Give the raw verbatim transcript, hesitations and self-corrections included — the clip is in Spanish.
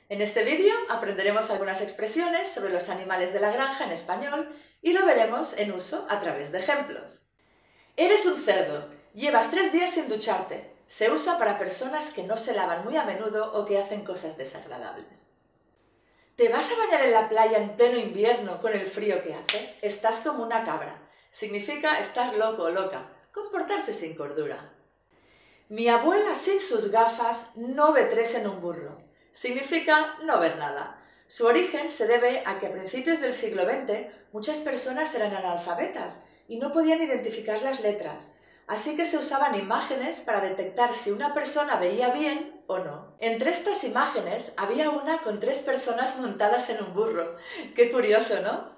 En este vídeo aprenderemos algunas expresiones sobre los animales de la granja en español y lo veremos en uso a través de ejemplos. Eres un cerdo. Llevas tres días sin ducharte. Se usa para personas que no se lavan muy a menudo o que hacen cosas desagradables. ¿Te vas a bañar en la playa en pleno invierno con el frío que hace? Estás como una cabra. Significa estar loco o loca, comportarse sin cordura. Mi abuela sin sus gafas no ve tres en un burro. Significa no ver nada. Su origen se debe a que a principios del siglo veinte muchas personas eran analfabetas y no podían identificar las letras, así que se usaban imágenes para detectar si una persona veía bien o no. Entre estas imágenes había una con tres personas montadas en un burro. ¡Qué curioso!, ¿no?